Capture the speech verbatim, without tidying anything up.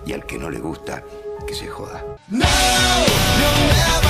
Y al que no le gusta, que se joda. No, you'll never